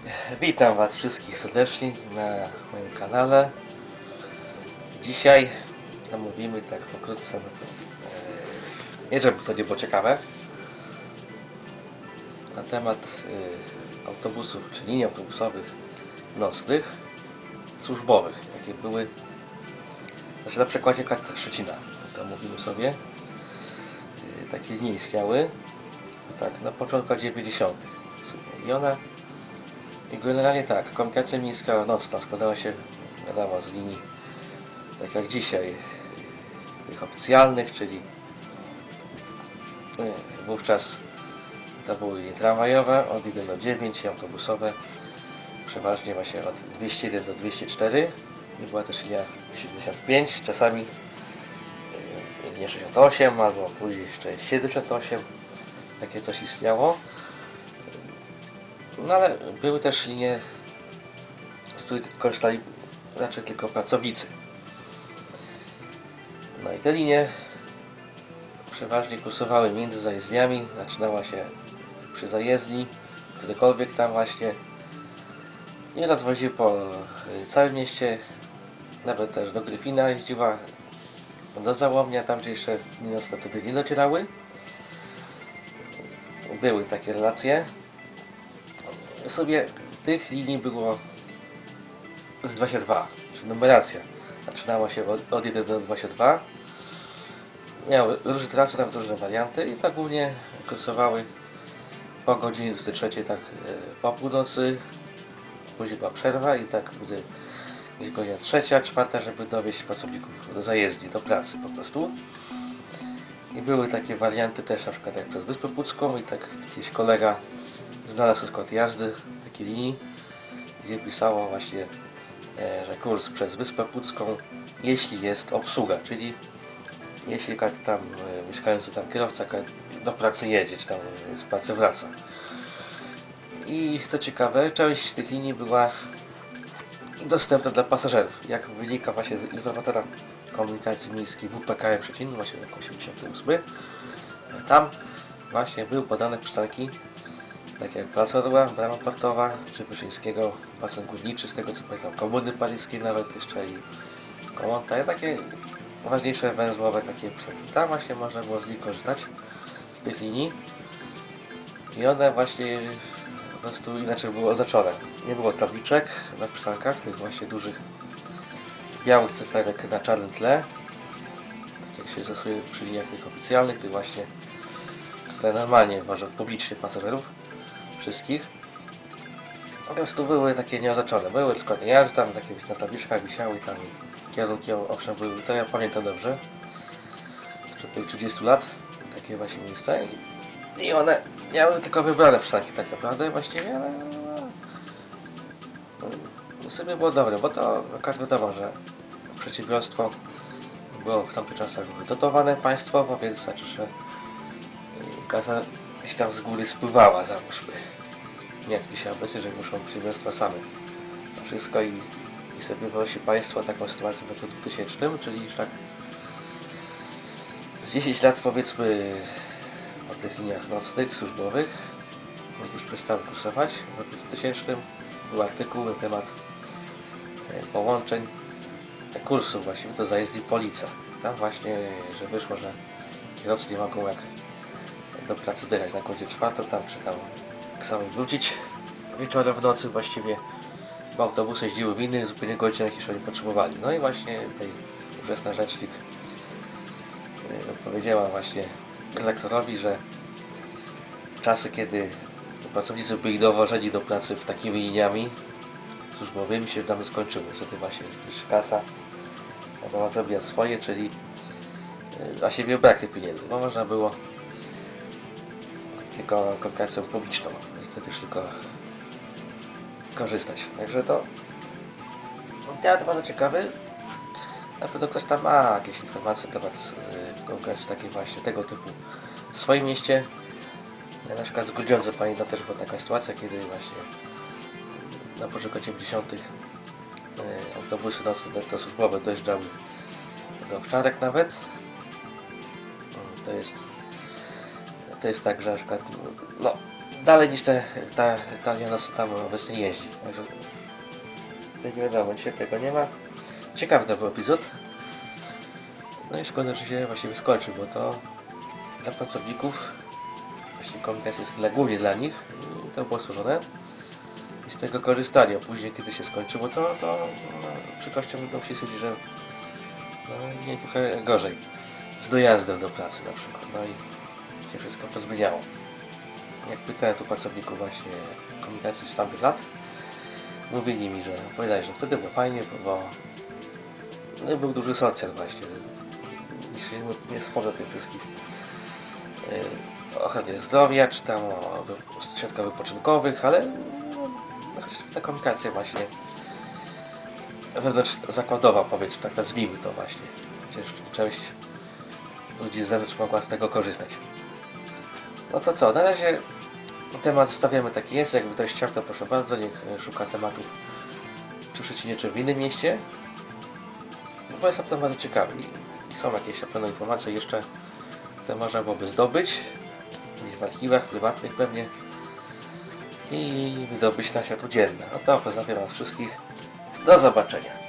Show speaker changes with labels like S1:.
S1: Witam Was wszystkich serdecznie na moim kanale. Dzisiaj omówimy tak pokrótce, nie żeby to nie było ciekawe, na temat autobusów czy linii autobusowych nocnych, służbowych, jakie były, znaczy na przykładzie Szczecina. To omówimy sobie. Takie linie istniały tak na początku lat 90. I generalnie tak, komunikacja miejska nocna składała się, wiadomo, z linii, tak jak dzisiaj, tych oficjalnych, czyli wówczas to były linie tramwajowe od 1 do 9 i autobusowe przeważnie właśnie od 201 do 204 i była też linia 75, czasami linia 68 albo później jeszcze 78, takie coś istniało. No ale były też linie, z których korzystali raczej tylko pracownicy. No i te linie przeważnie kursowały między zajezdniami, zaczynała się przy zajezdni, którekolwiek tam właśnie, i rozwoziły po całym mieście, nawet też do Gryfina jeździła, do Załomnia, tam gdzie jeszcze linie nocne wtedy nie docierały. Były takie relacje. Sobie tych linii było z 22, czyli numeracja zaczynała się od 1 do 22. Miały różne trasy, tam różne warianty i tak głównie kursowały po godzinie 23, tak po północy, później była przerwa i tak gdzieś godzina 3, 4, żeby dowieźć pracowników do zajezdni, do pracy po prostu. I były takie warianty też, na przykład jak przez Wyspę Pucką, i tak jakiś kolega znalazł skład jazdy takiej linii, gdzie pisało właśnie, że kurs przez Wyspę Pucką, jeśli jest obsługa, czyli jeśli tam mieszkający tam kierowca do pracy jedzie, czy tam z pracy wraca. I co ciekawe, część tych linii była dostępna dla pasażerów, jak wynika właśnie z informatora komunikacji miejskiej WPKM Szczecin, właśnie roku 88. Tam właśnie były podane przystanki takie jak Plac Orła, Brama Portowa, czy Wyszyńskiego, basen górniczy, z tego co pamiętam, Komuny Paryskiej nawet jeszcze i Komonta, takie ważniejsze węzłowe takie przystanki. Tam właśnie można było z nich korzystać, z tych linii, i one właśnie po prostu inaczej były oznaczone. Nie było tabliczek na przystankach, tych właśnie dużych białych cyferek na czarnym tle, tak jak się stosuje przy liniach tych oficjalnych, tych właśnie, które normalnie wożą publicznie pasażerów wszystkich. Po prostu były takie nieoznaczone, były składy jazdy, tam takie na tabliczkach wisiały, tam kierunki owszem były, to ja pamiętam dobrze, sprzed tych 30 lat, takie właśnie miejsca, i one miały tylko wybrane przystanki tak naprawdę właściwie, ale sobie było dobre, bo to akurat wiadomo, że przedsiębiorstwo było w tamtych czasach dotowane państwowo, więc znaczy, że kasa gdzieś tam z góry spływała, załóżmy. Nie jak dzisiaj obecnie, że muszą przedsiębiorstwa same to wszystko i sobie wyobraźcie państwo taką sytuację w roku 2000, czyli już tak z 10 lat powiedzmy o tych liniach nocnych, służbowych, jak już przestały kursować. W roku 2000 był artykuł na temat połączeń kursów właśnie do zajezdni Police. Tam właśnie, że wyszło, że kierowcy nie mogą jak do pracy dojechać na godzinie 4, tam czy tam tak samo wrócić wieczorem w nocy właściwie, bo autobusy jeździły w innych zupełnie godzinach niż oni potrzebowali. No i właśnie tutaj ówczesna rzecznik powiedziała właśnie redaktorowi, że czasy, kiedy pracownicy byli dowożeni do pracy w takimi liniami służbowymi, się dawno skończyły. Niestety właśnie kasa zrobiła swoje, czyli dla siebie brak tych pieniędzy, bo można było tylko komunikacją publiczną niestety już tylko korzystać. Także to temat bardzo ciekawy. Na pewno ktoś tam ma jakieś informacje na temat komunikacji takiej właśnie tego typu w swoim mieście. Ja na przykład z Grudziądza pamiętam też była taka sytuacja, kiedy właśnie na początku 90. autobusy nocne to służbowe dojeżdżały do Owczarek nawet. To jest tak, że na przykład dalej niż ta Janos tam obecnie jeździ. Także nie wiadomo, dzisiaj tego nie ma. Ciekawy to był epizod. No i szkoda, że się właściwie skończył, bo to dla pracowników właśnie komunikacja jest głównie dla nich i to było stworzone i z tego korzystali, a później kiedy się skończyło to no, przykrością będą się stwierdzić, że no, nie trochę gorzej z dojazdem do pracy na przykład, no i się wszystko pozmieniało. Jak pytałem tu pracowników właśnie komunikacji z tamtych lat, mówili mi, że opowiadali, że wtedy było fajnie, bo no, był duży socjal właśnie. Nie wspomnę tych wszystkich o ochronie zdrowia, czy tam o środkach wypoczynkowych, ale no, ta komunikacja właśnie wewnątrz zakładowa, powiedzmy, tak nazwijmy to właśnie. Chociaż część ludzi z zewnątrz mogła z tego korzystać. No to co, na razie temat stawiamy taki jest, jakby ktoś chciał, to proszę bardzo, niech szuka tematu czy w Szczecinie, czy w innym mieście. No bo jest to bardzo ciekawy i są jakieś pewne informacje jeszcze, które można byłoby zdobyć gdzieś w archiwach prywatnych pewnie i wydobyć na światło dzienne. No to pozdrawiam Was wszystkich. Do zobaczenia.